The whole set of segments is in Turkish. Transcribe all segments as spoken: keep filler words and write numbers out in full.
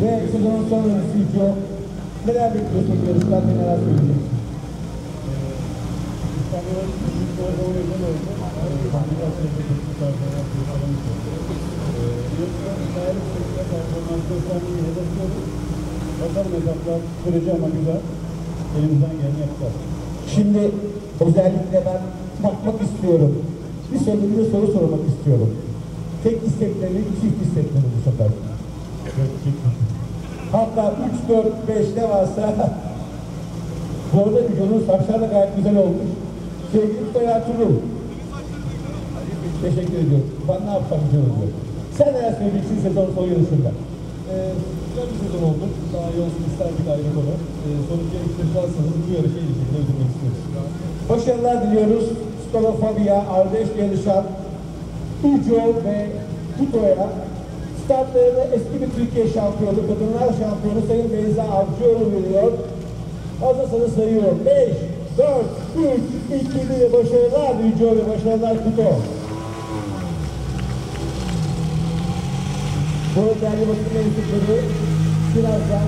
Ve sezonun sonrası için neler bekliyorsunuz yarışlar, neler söyleyeceksiniz? İstanbul'un büyük bir oyun oyunu oldu. Kombinasyon bir performans yapalım. Yarışlar sahip şekilde performans göstermeyi hedefliyoruz. Bakalım etaplar süreci ama güzel. Elimizden geleni yapacağız. Şimdi özellikle ben bakmak istiyorum. Bir soru, bir soru sormak istiyorum. Tek istekleri, çift istekleri bu sefer. Evet, çift. Hatta üç, dört, beş ne varsa bu arada videonun saçlar da gayet güzel olmuş. Sevgili Kutay Ertuğrul. Teşekkür ediyorum. Ben ne yapsam güzel oluyor. Sen neler söyleyeceksin sezon son yarışında? Ee, güzel bir sezon oldu. Daha iyi olsun isterdik ayrı konu. Ee, sonucu yarıştırırsanız bu yarışı iyi şekilde ödülmek istiyoruz. Başarılar diliyoruz. Stolo Fabia, Ardeş yarışan Uco ve Kuto'ya startlarını eski bir Türkiye şampiyonu, kadınlar şampiyonu Sayın Beyza Avcıoğlu veriyor. Hazırsanız sayıyorum. beş, dört, üç, iki, bir başarılar Uco ve başarılar Kuto. Bu değerli basın mensupları birazdan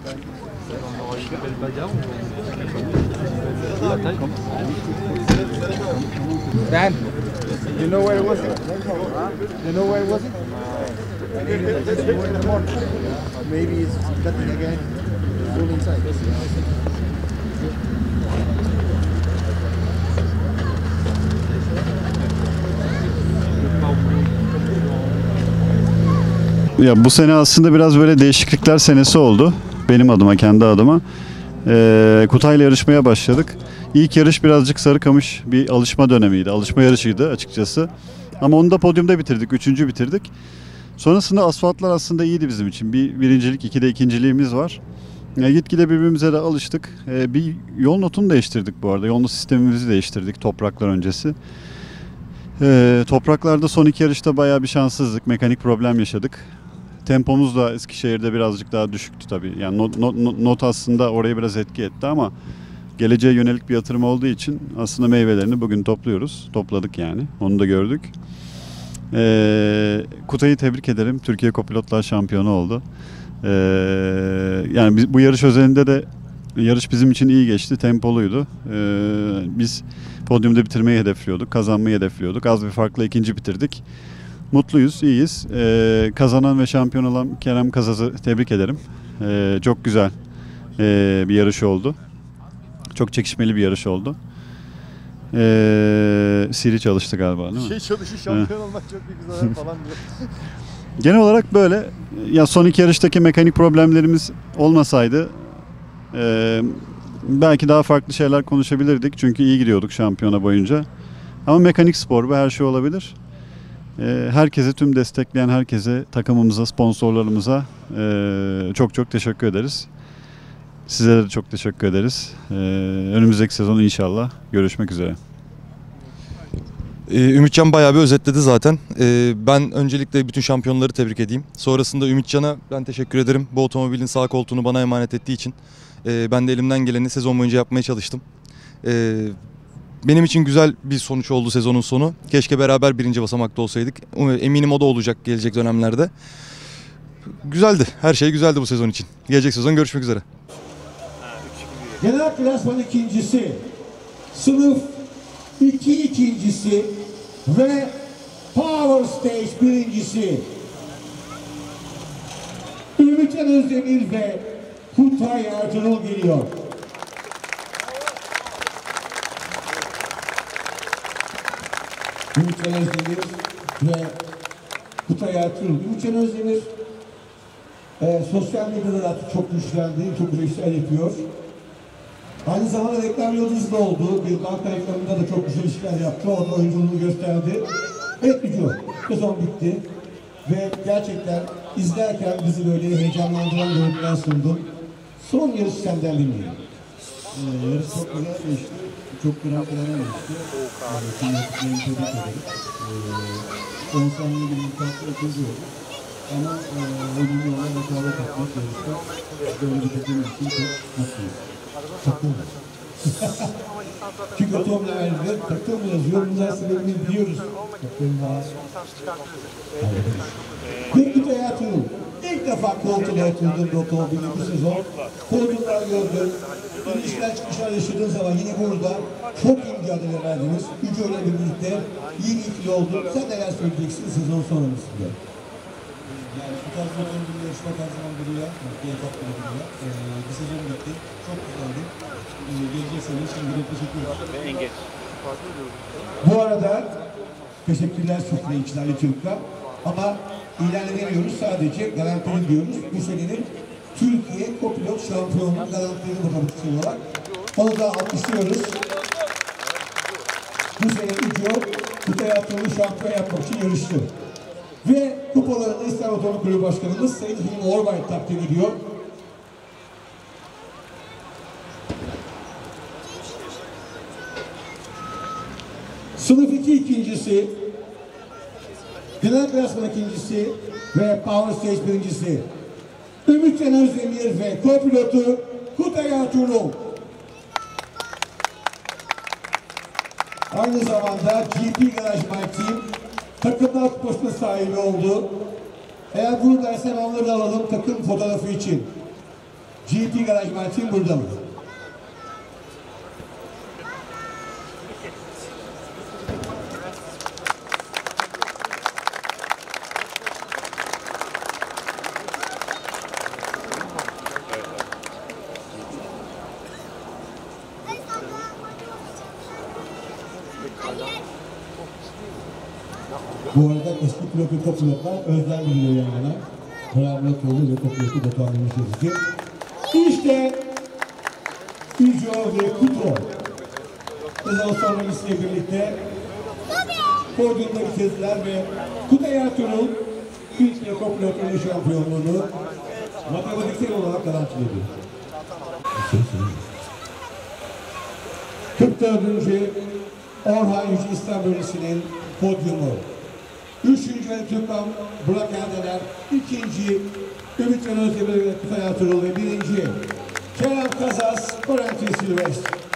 Dan, you know where it was? You know where it was? Maybe it's cutting again. Full inside. Ya bu sene aslında biraz böyle değişiklikler senesi oldu. Benim adıma, kendi adıma. Ee, Kutay'la yarışmaya başladık. İlk yarış birazcık Sarıkamış bir alışma dönemiydi. Alışma yarışıydı açıkçası. Ama onu da podyumda bitirdik. Üçüncü bitirdik. Sonrasında asfaltlar aslında iyiydi bizim için. Bir birincilik, iki de ikinciliğimiz var. E, gitgide birbirimize de alıştık. E, bir yol notunu değiştirdik bu arada. Yol not sistemimizi değiştirdik topraklar öncesi. E, topraklarda son iki yarışta bayağı bir şanssızlık. Mekanik problem yaşadık. Tempomuz da Eskişehir'de birazcık daha düşüktü tabii. Yani not, not, not aslında oraya biraz etki etti ama geleceğe yönelik bir yatırım olduğu için aslında meyvelerini bugün topluyoruz. Topladık yani. Onu da gördük. Ee, Kutay'ı tebrik ederim. Türkiye Kopilotlar Şampiyonu oldu. Ee, yani biz, bu yarış özelinde de yarış bizim için iyi geçti. Tempoluydu. Ee, biz podyumda bitirmeyi hedefliyorduk. Kazanmayı hedefliyorduk. Az bir farkla ikinci bitirdik. Mutluyuz, iyiyiz. Ee, kazanan ve şampiyon olan Kerem Kazaz'ı tebrik ederim. Ee, çok güzel ee, bir yarış oldu. Çok çekişmeli bir yarış oldu. Ee, Siri çalıştı galiba değil mi? Şey çalışıyor, şampiyon olmak çok büyük zarar falan diyor. Genel olarak böyle. Ya son iki yarıştaki mekanik problemlerimiz olmasaydı e, belki daha farklı şeyler konuşabilirdik. Çünkü iyi gidiyorduk şampiyona boyunca. Ama mekanik spor bu, her şey olabilir. E, herkese, tüm destekleyen herkese, takımımıza, sponsorlarımıza e, çok çok teşekkür ederiz. Sizlere de çok teşekkür ederiz. Ee, önümüzdeki sezon inşallah görüşmek üzere. Ee, Ümitcan bayağı bir özetledi zaten. Ee, ben öncelikle bütün şampiyonları tebrik edeyim. Sonrasında Ümitcan'a ben teşekkür ederim. Bu otomobilin sağ koltuğunu bana emanet ettiği için. Ee, ben de elimden geleni sezon boyunca yapmaya çalıştım. Ee, benim için güzel bir sonuç oldu sezonun sonu. Keşke beraber birinci basamakta olsaydık. Eminim o da olacak gelecek dönemlerde. Güzeldi. Her şey güzeldi bu sezon için. Gelecek sezon görüşmek üzere. Genel klasman ikincisi, sınıf iki ikincisi ve Power Stage birincisi Ümitcan Özdemir ve Kutay Ertuğrul geliyor. Ümitcan Özdemir ve Kutay Ertuğrul. Ümitcan Özdemir e, sosyal medyada da çok güçlendi, çok güzel işler yapıyor. Aynı zamanda reklam yıldızı da oldu. Bir banka reklamında da çok güzel işler yaptı. Orada oyunculuğunu gösterdi. Evet Müco, sezon bitti. Ve gerçekten izlerken bizi böyle heyecanlandıran görüntüler sundun. Son yarış senden dinleyelim. Ee, yarış çok güzel geçti. Çok güzel plana geçti. Ee, Tüm rakiplerini tebrik ederim. Ee, on saniye bir imkanla çözüyoruz. Ama e, ödülü olan rekabet etmek yarışta böyle bir takım için çok mutluyuz. Takım. Çünkü Tom'la ayrıca takım yazıyor. Bunlar sebebini biliyoruz. Takım var. Ve Kutay Ertuğrul. İlk defa koltuğa oturduğum bir otomobili bu sezon. Koltuklar gördüm. İnişler çıkışlar yaşadığın zaman yine burada çok iyi mücadele verdiniz. Üç öyle birlikte iyi bir ikili oldu. Sen neler söyleyeceksin sezon sonrasında? Yani bu tarz bir yarışma her zaman duruyor. Bir etap bile duruyor. Ee, bir sezon bitti. Çok güzeldi. Ee, gelecek sene için bir teşekkür ederim. Bu arada teşekkürler Sufle İçlerli Türk'ler. Ama ilan edemiyoruz, sadece garantili diyoruz. Bu senenin Türkiye Kopilot Şampiyonluğu garantili bakımcısı olarak. Onu da alkışlıyoruz. Bu sene Uco, Kutay Ertuğrul'u şampiyon yapmak için yarıştı. Ve kupalarını İstanbul Otomobil Kulübü Başkanımız Sayın Hilmi Orbay takdim ediyor. Sınıf iki ikincisi, Genel Klasman ikincisi ve Power Stage birincisi Ümitcan Özdemir ve kopilotu Kutay Ertuğrul. Aynı zamanda G P Garaj My Team takımlar kupasına sahibi oldu. Eğer bunu dersen onları da alalım takım fotoğrafı için. G T Garaj Martin burada mı? Bu arada eski pilot ve kopilotlar özlem biliyor yan yana. Kral Murat ve kopilotu Batuhan Demirci. İşte Ujo ve Kuto. Sezon sonrasıyla birlikte podyumda bitirdiler ve Kutay Ertuğrul ilk ve kopilotların şampiyonluğunu matematiksel olarak garanti ediyor. kırk dördüncü Orhan Yüce İslam Bölgesi'nin podyumu. Üçüncü Ali Türkmen Burak Erdener, ikinci Ümit Can Özdemir ve Kutay Ertuğrul ve birinci Kerem Kazas, Oriental Silvestre.